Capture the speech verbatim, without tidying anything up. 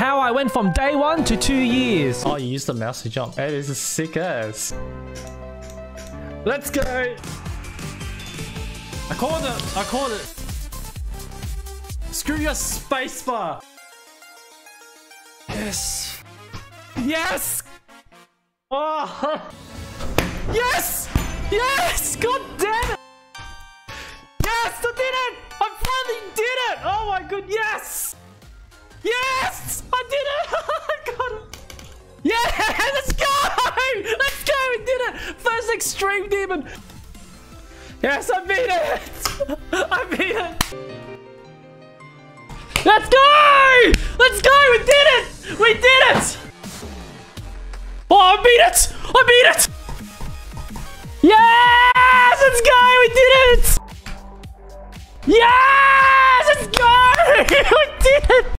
How I went from day one to two years. Oh, you used the mouse to jump. Hey, this is sick ass. Let's go. I called it. I called it. Screw your spacebar. Yes. Yes. Oh. Yes. Yes. God damn it. Yes, I did it. I finally did it. Oh my god. Yes. Yes. I did it. I got it. Yeah. Let's go. Let's go. We did it. First extreme demon. Yes, I beat it. I beat it. Let's go! Let's go! We did it! We did it! Oh, I beat it! I beat it! Yes! Let's go! We did it! Yes! Let's go! We did it!